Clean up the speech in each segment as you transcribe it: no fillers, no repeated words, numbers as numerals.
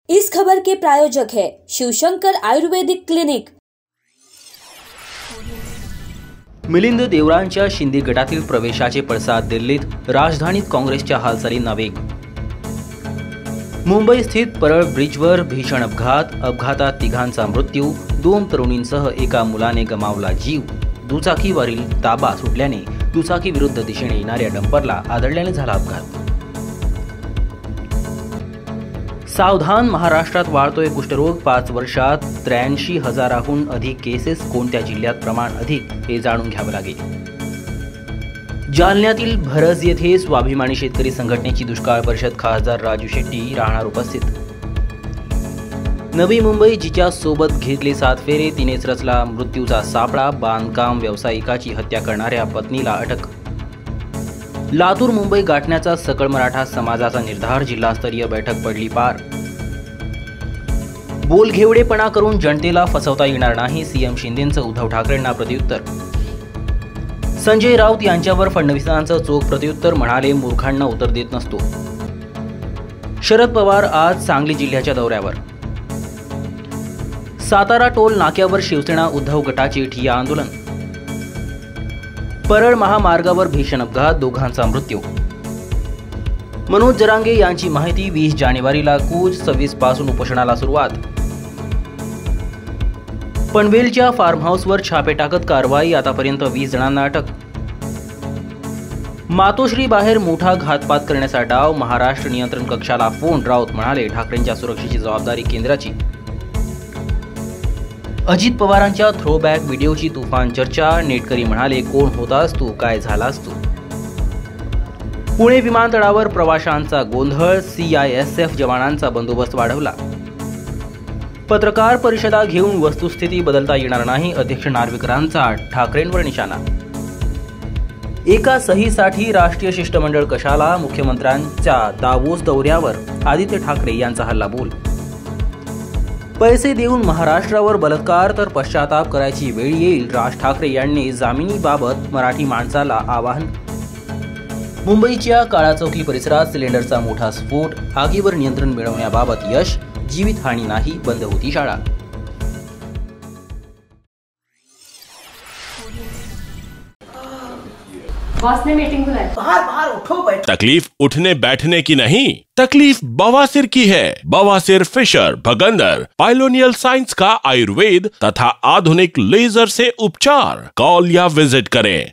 इस खबर के प्रायोजक है शिवशंकर आयुर्वेदिक क्लिनिक। मिलिंद देवरांच्या शिंदे गटातील प्रवेशाचे पडसाद दिल्लीत, राजधानीत काँग्रेसच्या हालचालींना वेग। मुंबई स्थित परळ ब्रिजवर भीषण अपघातात तिघांचा मृत्यू, 2 तरुणींसह एका मुलाने गमावला जीव। दुचाकीवरील ताबा सुटल्याने दुचाकी विरुद्ध दिशेने येणाऱ्या डंपरला आदळल्याने झाला अपघात। सावधान, महाराष्ट्रात वाढतोय कुष्ठरोग, 5 वर्षात 83,000हून अधिक केसेस, कोणत्या जिल्ह्यात प्रमाण अधिक हे जाणून घ्यावे लागेल। जालन्यातील भरज येथे स्वाभिमानी शेतकरी संघटनेची दुष्काळ परिषद, खासदार राजू शेट्टी राहणार उपस्थित। नवी मुंबई, जिच्या सोबत घेतले 7 फेरे, तिनेच रचला मृत्यूचा सापळा, बांधकाम व्यावसायिकाची हत्या करणाऱ्या पत्नीला अटक। लातूर मुंबई गाठण्याचा सकल मराठा समाजाचा निर्धार, जिल्हास्तरीय बैठक पडली पार। बोलघेवडेपणा करून जनतेला फसवता येणार नाही, सीएम शिंदेंचं उद्धव ठाकरेंना प्रत्युत्तर। संजय राऊत यांच्यावर फडणवीसांचं चोख प्रत्युत्तर, म्हणाले मूर्खांना उत्तर देत नसतो। शरद पवार आज सांगली जिल्ह्याच्या दौऱ्यावर। सातारा टोल नाक्यावर शिवसेना उद्धव गटाचे ठिय्या आंदोलन। परळ महामार्गावर भीषण अपघात, 2घांचा मृत्यू। मनोज जरांगे यांची माहिती, 20 जानेवारीला कूच, 26 पासून उपोषणाला सुरुवात। पनवेलच्या फार्म हाऊसवर छापे टाकत कारवाई, आतापर्यंत 20 जणांना अटक। मातोश्री बाहेर मोठा घातपात करण्याचा डाव, महाराष्ट्र नियंत्रण कक्षाला फोन, राऊत म्हणाले ठाकरेंच्या सुरक्षेची जबाबदारी केंद्राची। अजित पवारांच्या थ्रोबॅक व्हिडिओची तुफान चर्चा, नेटकरी म्हणाले कोण होतास तू, काय झालास तू। पुणे विमानतळावर प्रवाशांचा गोंधळ, CISF जवानांचा बंदोबस्त वाढवला। पत्रकार परिषदा घेऊन वस्तुस्थिती बदलता येणार नाही, अध्यक्ष नार्वेकरांचा ठाकरेंवर निशाणा। एका सहीसाठी राष्ट्रीय शिष्टमंडळ कशाला, मुख्यमंत्र्यांच्या दावोस दौऱ्यावर आदित्य ठाकरे यांचा हल्लाबोल। पैसे देऊन महाराष्ट्रावर बलात्कार तर पश्चाताप करायची वेळ येईल, राज ठाकरे यांनी जामिनीबाबत मराठी माणसाला आवाहन। मुंबईच्या काळाचौकी परिसरात सिलेंडरचा मोठा स्फोट, आगीवर नियंत्रण मिळवण्याबाबत यश, जीवितहानी नाही, बंद होती शाळा। बॉस ने मीटिंग बुलाई। बाहर उठो बैठो। तकलीफ उठने बैठने की नहीं, तकलीफ बवासीर की है। बवासीर, फिशर, भगंदर, पाइलोनियल साइंस का आयुर्वेद तथा आधुनिक लेजर से उपचार। कॉल या विजिट करें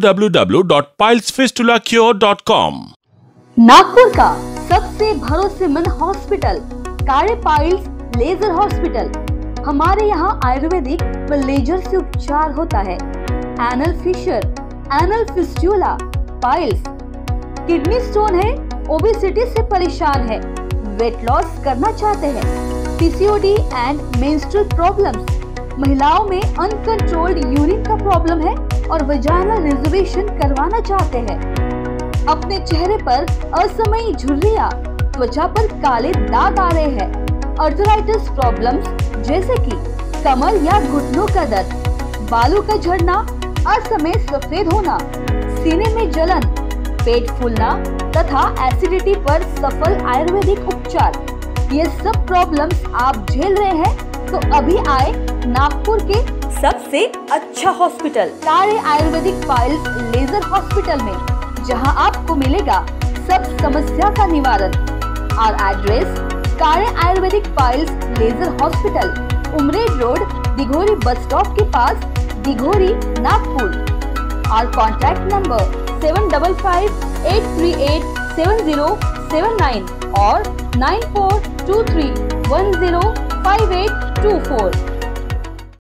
www.pilesfistulacure.com। नागपुर का सबसे भरोसेमंद hospital Kale piles laser hospital. हमारे यहाँ आयुर्वेदिक व लेजर से उपचार होता है। Anal fissure, anal fistula, piles, kidney stone है, ओबेसिटी से परेशान है, वेट लॉस करना चाहते हैं, PCOD एंड मेंस्ट्रुअल प्रॉब्लम्स, महिलाओं में अनकंट्रोल्ड यूरिन का प्रॉब्लम है और वजाइनल रिजर्वेशन करवाना चाहते हैं, अपने चेहरे पर असमयी झुर्रियां, त्वचा पर काले दाग आ रहे हैं, आर्थराइटिस प्रॉब्लम्स जैसे कि कमर या घुटनों का दर्द, बालों का झड़ना, असमय सफेद होना, सीने में जलन, पेट फूलना तथा एसिडिटी पर सफल आयुर्वेदिक उपचार, ये सब प्रॉब्लम्स आप झेल रहे हैं तो अभी आए नागपुर के सबसे अच्छा hospital Kale Ayurvedic piles laser hospital में, जहां आपको मिलेगा सब समस्या का निवारण। और address Kale Ayurvedic piles laser hospital, Umred road, Dighori bus stop के पास, दिघोरी, नागपुर। और कॉन्टैक्ट नंबर 7558387079 और 9423105824।